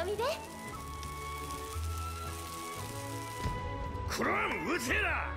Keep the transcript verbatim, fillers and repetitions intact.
みで。 クラン、撃てら。